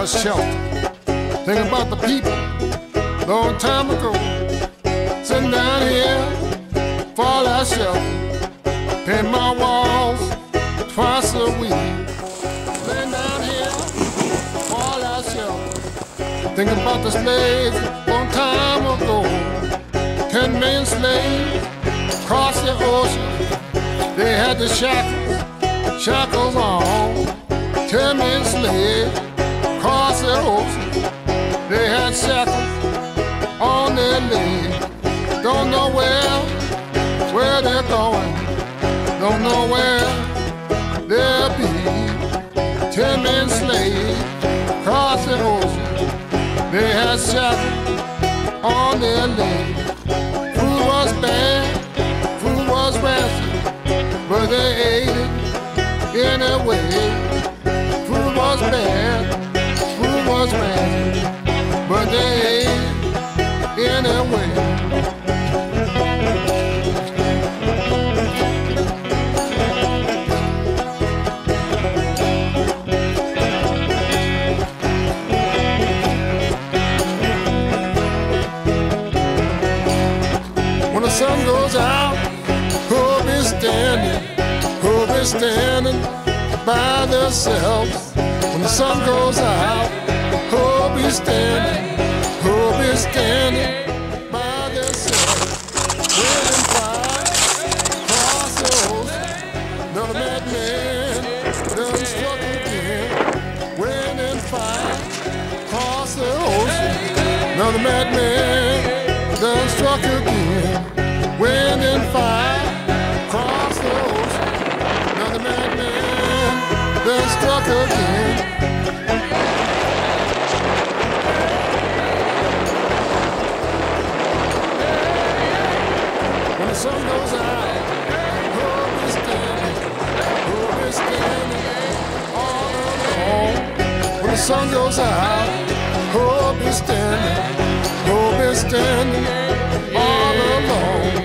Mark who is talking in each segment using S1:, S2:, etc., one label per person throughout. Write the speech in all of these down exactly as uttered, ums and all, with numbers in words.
S1: a shelter. Think about the people long time ago, sitting down here for that shelter. Paint my walls twice a week. Laying down here for that shelter. Think about the slaves long time ago. Ten million slaves across the ocean. They had the shackles, shackles on. Ten million slaves across the ocean. They had shackles on their legs. Don't know where, where they're going. Don't know where they'll be. Ten million slaves across the ocean. They had shackles on their legs. Food was bad, food was rancid, but they ate it anyway. Food was bad, food was rancid, but they ate it anyway. When the sun goes out, who'll be standing, who'll be standing by themselves. When the sun goes out, who'll be standing, who'll be standing by themselves. Waiting fire across the ocean, another madman done struck again. Waiting fire across the ocean, another madman done struck again. Wind and fire across the ocean. Another madman done struck again. When the sun goes out, who'll be standing, who'll be standing all alone. When the sun goes out, who'll be standing, who'll be standing all alone.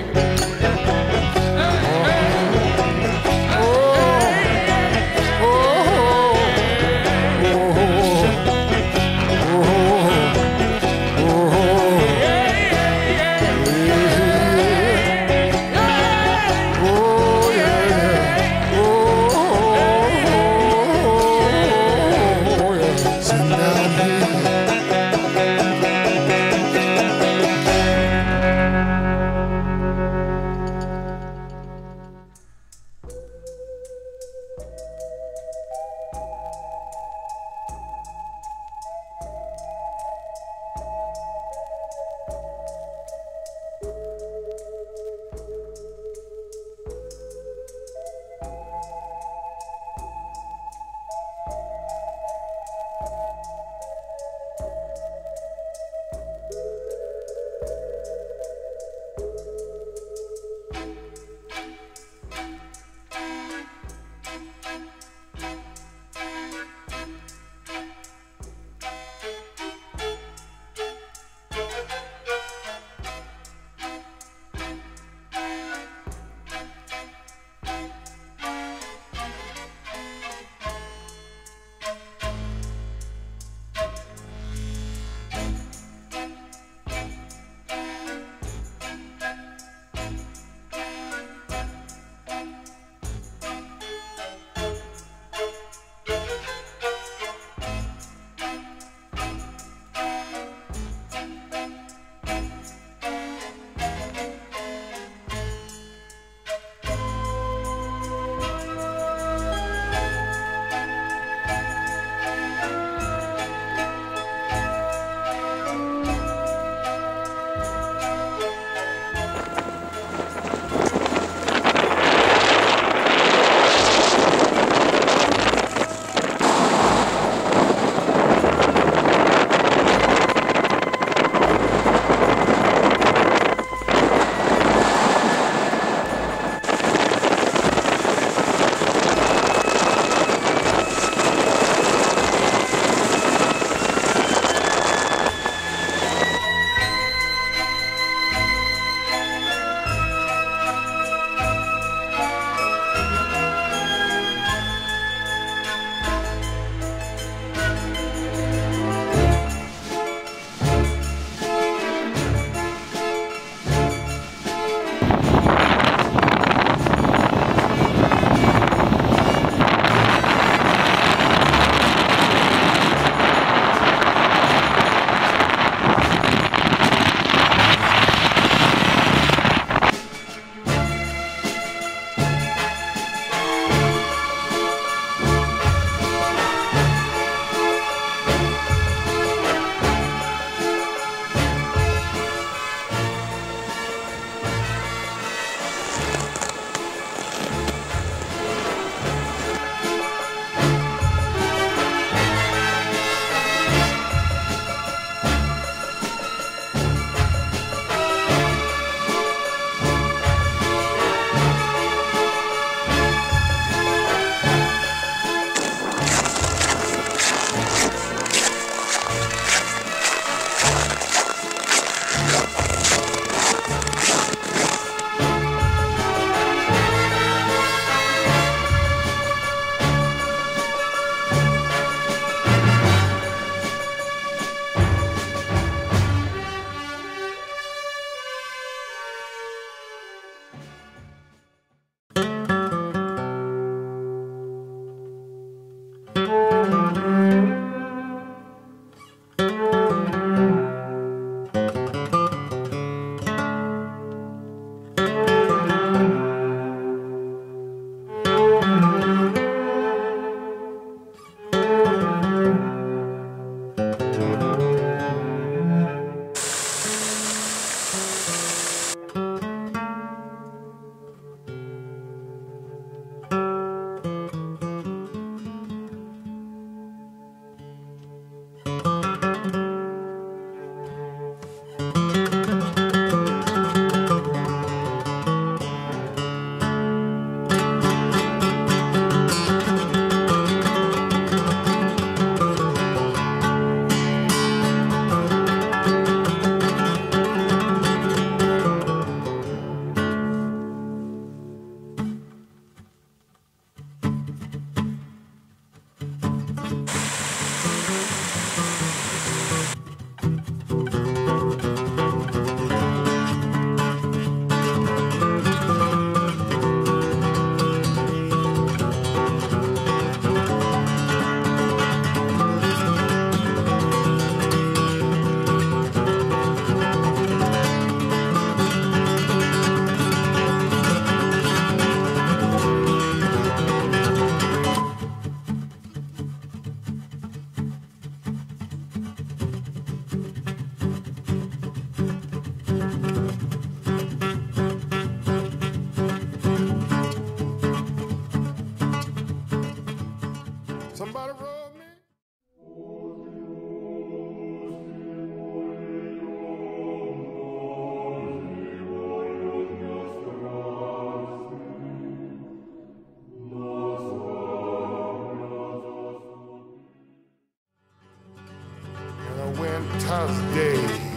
S1: winter's day.